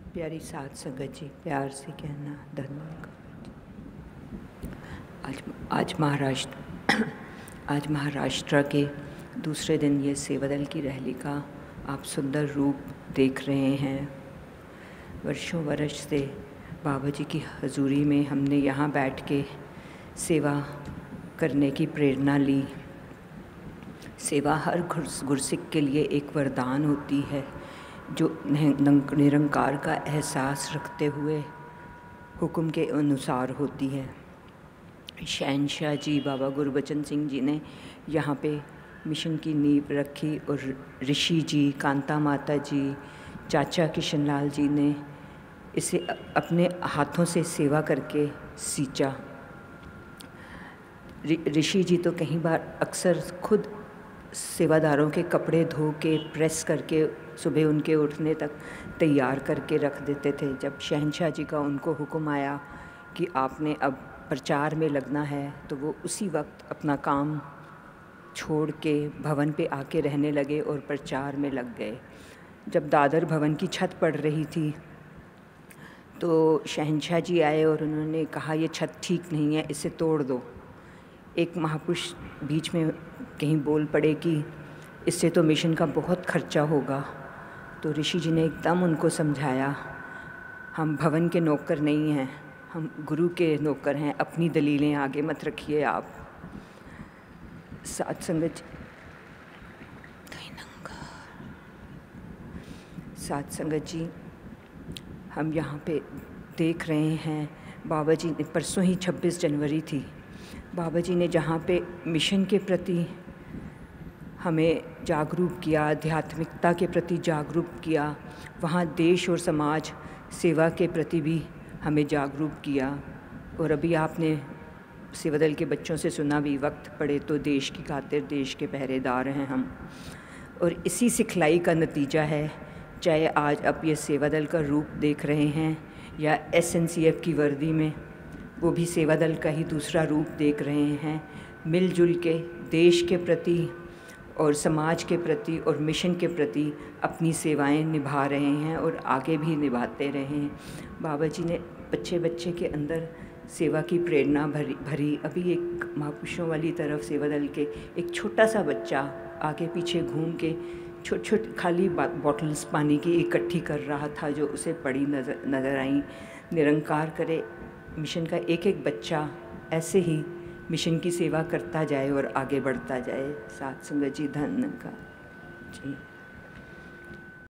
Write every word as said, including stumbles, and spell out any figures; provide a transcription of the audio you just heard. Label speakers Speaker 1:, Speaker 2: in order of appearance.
Speaker 1: प्यारी साथ संगत जी, प्यार से कहना धन्यवाद। आज आज महाराष्ट्र आज महाराष्ट्र के दूसरे दिन ये सेवादल की रैली का आप सुंदर रूप देख रहे हैं। वर्षों वर्ष से बाबा जी की हजूरी में हमने यहाँ बैठ के सेवा करने की प्रेरणा ली। सेवा हर गुरसिक के लिए एक वरदान होती है, जो निरंकार का एहसास रखते हुए हुक्म के अनुसार होती है। शहनशाह जी बाबा गुरबचन सिंह जी ने यहाँ पे मिशन की नींव रखी और ऋषि जी, कांता माता जी, चाचा किशनलाल जी ने इसे अपने हाथों से सेवा करके सींचा। ऋषि जी तो कई बार अक्सर खुद सेवादारों के कपड़े धो के प्रेस करके सुबह उनके उठने तक तैयार करके रख देते थे। जब शहनशाह जी का उनको हुक्म आया कि आपने अब प्रचार में लगना है, तो वो उसी वक्त अपना काम छोड़ के भवन पे आके रहने लगे और प्रचार में लग गए। जब दादर भवन की छत पड़ रही थी तो शहनशाह जी आए और उन्होंने कहा, ये छत ठीक नहीं है, इसे तोड़ दो। एक महापुरुष बीच में कहीं बोल पड़े कि इससे तो मिशन का बहुत खर्चा होगा। तो ऋषि जी ने एकदम उनको समझाया, हम भवन के नौकर नहीं हैं, हम गुरु के नौकर हैं, अपनी दलीलें आगे मत रखिए आप। साथ संगत साथ संगत जी, हम यहाँ पे देख रहे हैं बाबा जी ने, परसों ही छब्बीस जनवरी थी, बाबा जी ने जहाँ पे मिशन के प्रति हमें जागरूक किया, आध्यात्मिकता के प्रति जागरूक किया, वहाँ देश और समाज सेवा के प्रति भी हमें जागरूक किया। और अभी आपने सेवादल के बच्चों से सुना भी, वक्त पड़े तो देश की खातिर देश के पहरेदार हैं हम। और इसी सिखलाई का नतीजा है, चाहे आज आप ये सेवादल का रूप देख रहे हैं या एस एन सी एफ की वर्दी में, वो भी सेवादल का ही दूसरा रूप देख रहे हैं। मिलजुल के देश के प्रति और समाज के प्रति और मिशन के प्रति अपनी सेवाएं निभा रहे हैं और आगे भी निभाते रहे हैं। बाबा जी ने बच्चे बच्चे के अंदर सेवा की प्रेरणा भरी भरी अभी एक महापुरुषों वाली तरफ सेवादल के एक छोटा सा बच्चा आगे पीछे घूम के छोट छोट खाली बॉटल्स पानी की इकट्ठी कर रहा था, जो उसे पड़ी नज़र नज़र आई। निरंकार करे मिशन का एक एक बच्चा ऐसे ही मिशन की सेवा करता जाए और आगे बढ़ता जाए। साथ संगत जी, धन्य का जी।